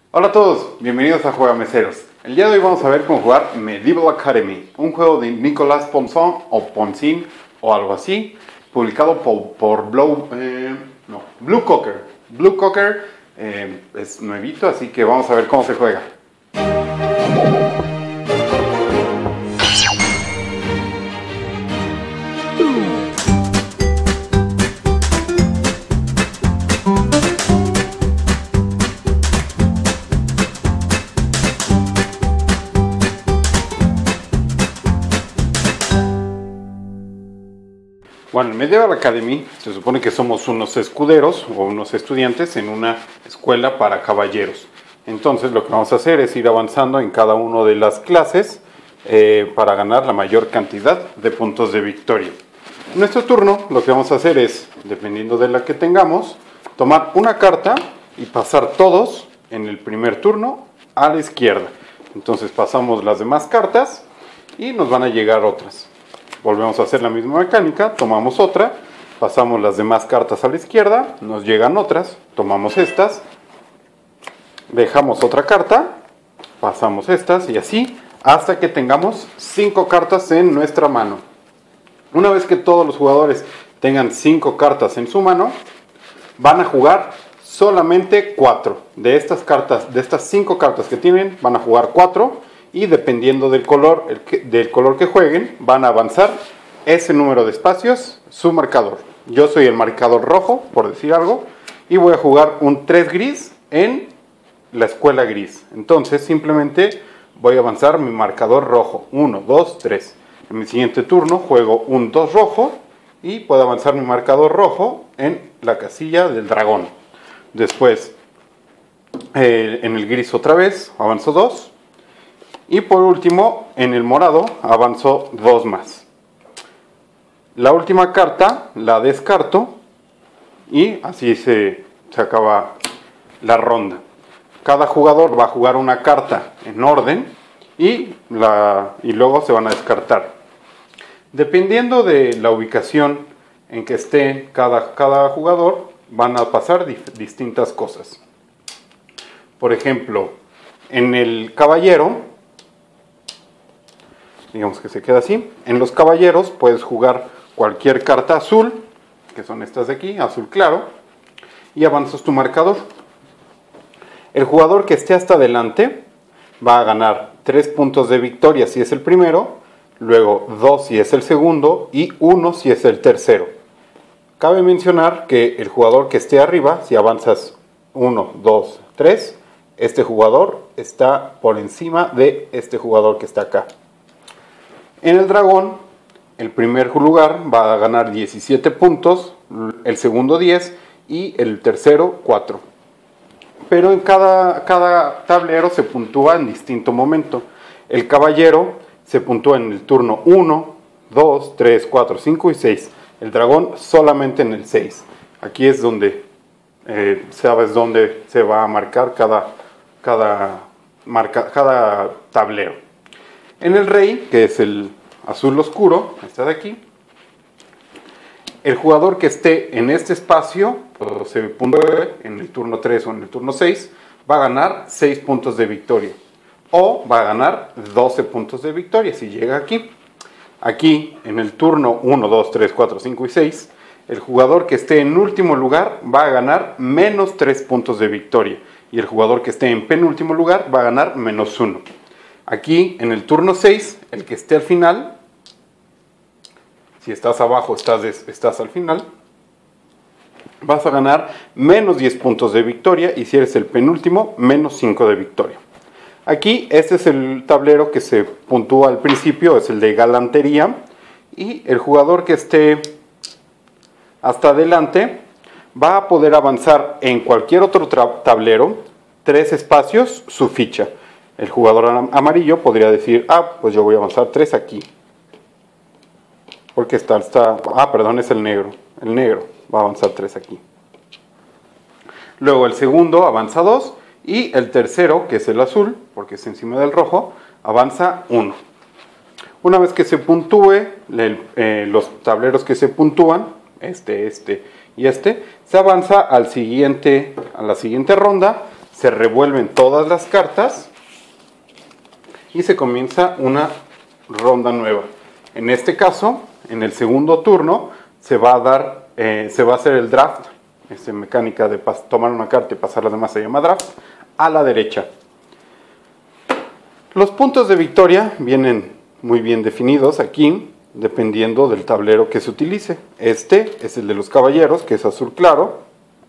Hola a todos, bienvenidos a Juega Meseros. El día de hoy vamos a ver cómo jugar Medieval Academy, un juego de Nicolas Ponson o Ponsin o algo así, publicado por Blue Cocker. Blue Cocker es nuevito, así que vamos a ver cómo se juega. Bueno, en Medieval Academy se supone que somos unos escuderos o unos estudiantes en una escuela para caballeros. Entonces lo que vamos a hacer es ir avanzando en cada una de las clases para ganar la mayor cantidad de puntos de victoria. En nuestro turno lo que vamos a hacer es, dependiendo de la que tengamos, tomar una carta y pasar todos en el primer turno a la izquierda. Entonces pasamos las demás cartas y nos van a llegar otras. Volvemos a hacer la misma mecánica, tomamos otra, pasamos las demás cartas a la izquierda, nos llegan otras, tomamos estas, dejamos otra carta, pasamos estas y así hasta que tengamos 5 cartas en nuestra mano. Una vez que todos los jugadores tengan 5 cartas en su mano, van a jugar solamente 4. De estas cartas, de estas 5 cartas que tienen, van a jugar 4. Y dependiendo del color que jueguen, van a avanzar ese número de espacios, su marcador. Yo soy el marcador rojo, por decir algo, y voy a jugar un 3 gris en la escuela gris. Entonces simplemente voy a avanzar mi marcador rojo, 1, 2, 3. En mi siguiente turno juego un 2 rojo y puedo avanzar mi marcador rojo en la casilla del dragón. Después en el gris otra vez, avanzo 2. Y por último, en el morado, avanzó 2 más. La última carta la descarto y así se acaba la ronda. Cada jugador va a jugar una carta en orden y luego se van a descartar. Dependiendo de la ubicación en que esté cada jugador, van a pasar distintas cosas. Por ejemplo, en el caballero, digamos que se queda así. En los caballeros puedes jugar cualquier carta azul, que son estas de aquí, azul claro, y avanzas tu marcador. El jugador que esté hasta adelante va a ganar 3 puntos de victoria si es el primero, luego 2 si es el segundo y 1 si es el tercero. Cabe mencionar que el jugador que esté arriba, si avanzas 1, 2, 3, este jugador está por encima de este jugador que está acá. En el dragón, el primer lugar va a ganar 17 puntos, el segundo 10 y el tercero 4. Pero en cada tablero se puntúa en distinto momento. El caballero se puntúa en el turno 1, 2, 3, 4, 5 y 6. El dragón solamente en el 6. Aquí es donde sabes dónde se va a marcar cada tablero. En el rey, que es el azul oscuro, este de aquí, el jugador que esté en este espacio, o se puntúe en el turno 3 o en el turno 6, va a ganar 6 puntos de victoria. O va a ganar 12 puntos de victoria si llega aquí. Aquí, en el turno 1, 2, 3, 4, 5 y 6, el jugador que esté en último lugar va a ganar menos 3 puntos de victoria. Y el jugador que esté en penúltimo lugar va a ganar menos 1. Aquí, en el turno 6, el que esté al final, si estás abajo, estás al final, vas a ganar menos 10 puntos de victoria y si eres el penúltimo, menos 5 de victoria. Aquí, este es el tablero que se puntúa al principio, es el de galantería, y el jugador que esté hasta adelante va a poder avanzar en cualquier otro tablero, 3 espacios, su ficha. El jugador amarillo podría decir, pues yo voy a avanzar 3 aquí. Porque perdón, es el negro. El negro va a avanzar 3 aquí. Luego el segundo avanza 2 y el tercero, que es el azul, porque es encima del rojo, avanza 1. Una vez que se puntúe, los tableros que se puntúan, este y este, se avanza a la siguiente ronda se revuelven todas las cartas y se comienza una ronda nueva. En este caso, en el segundo turno, se va a hacer el draft, esta mecánica de tomar una carta y pasarla demás se llama draft, a la derecha. Los puntos de victoria vienen muy bien definidos aquí, dependiendo del tablero que se utilice. Este es el de los caballeros, que es azul claro.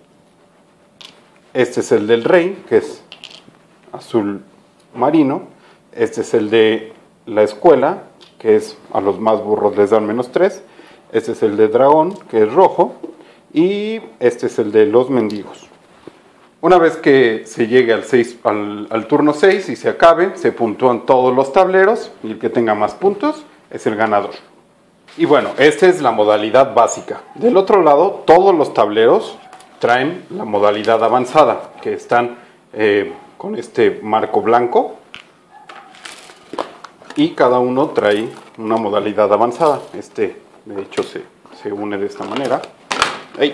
Este es el del rey, que es azul marino. Este es el de la escuela, que es a los más burros les dan -3. Este es el de dragón, que es rojo. Y este es el de los mendigos. Una vez que se llegue al turno 6 y se acabe, se puntúan todos los tableros y el que tenga más puntos es el ganador. Y bueno, esta es la modalidad básica. Del otro lado, todos los tableros traen la modalidad avanzada, que están con este marco blanco. Y cada uno trae una modalidad avanzada. Este, de hecho, se une de esta manera. ¡Ay!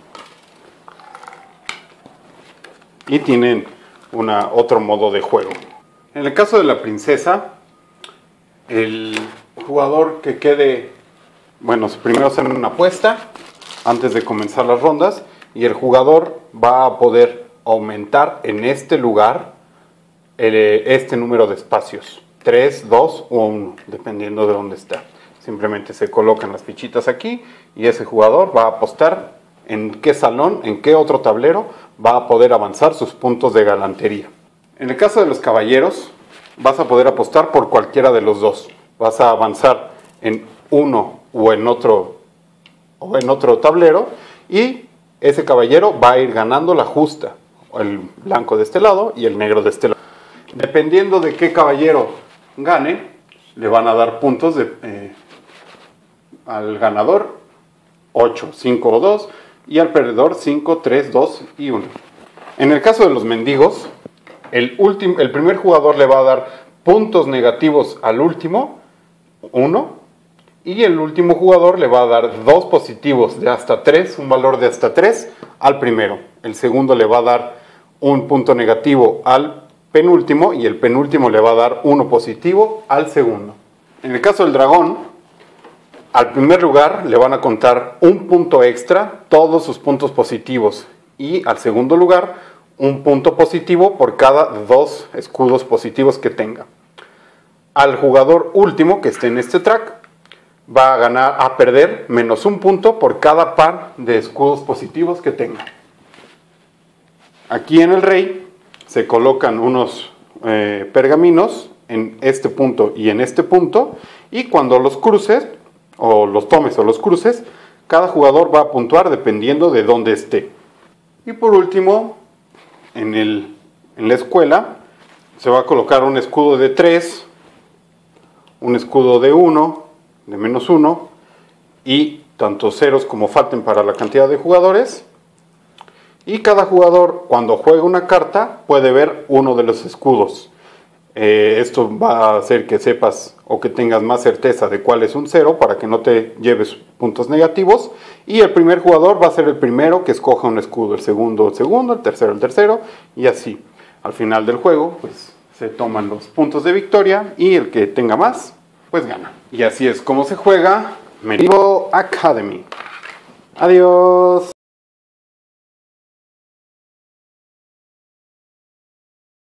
Y tienen otro modo de juego. En el caso de la princesa, el jugador que quede, bueno, primero hacen una apuesta antes de comenzar las rondas y el jugador va a poder aumentar en este lugar este número de espacios, 3, 2 o 1, dependiendo de dónde está. Simplemente se colocan las fichitas aquí y ese jugador va a apostar en qué salón, en qué otro tablero va a poder avanzar sus puntos de galantería. En el caso de los caballeros, vas a poder apostar por cualquiera de los dos. Vas a avanzar en uno o en otro tablero y ese caballero va a ir ganando la justa, el blanco de este lado y el negro de este lado. Dependiendo de qué caballero gane, le van a dar puntos al ganador 8, 5 o 2 y al perdedor 5, 3, 2 y 1. En el caso de los mendigos, el primer jugador le va a dar puntos negativos al último, 1, y el último jugador le va a dar 2 positivos de hasta 3, un valor de hasta 3 al primero. El segundo le va a dar un punto negativo al penúltimo y el penúltimo le va a dar 1 positivo al segundo. En el caso del dragón, al primer lugar le van a contar un punto extra, todos sus puntos positivos, y al segundo lugar un punto positivo por cada 2 escudos positivos que tenga. Al jugador último que esté en este track va a perder -1 punto por cada par de escudos positivos que tenga. Aquí en el rey se colocan unos pergaminos en este punto y en este punto, y cuando los cruces o los tomes o los cruces, cada jugador va a puntuar dependiendo de dónde esté. Y por último, en la escuela se va a colocar un escudo de 3, un escudo de 1, de -1, y tantos ceros como falten para la cantidad de jugadores. Y cada jugador, cuando juega una carta, puede ver uno de los escudos. Esto va a hacer que sepas o que tengas más certeza de cuál es un 0 para que no te lleves puntos negativos. Y el primer jugador va a ser el primero que escoja un escudo, el segundo, el tercero, y así. Al final del juego, pues se toman los puntos de victoria y el que tenga más, pues gana. Y así es como se juega Medieval Academy. Adiós.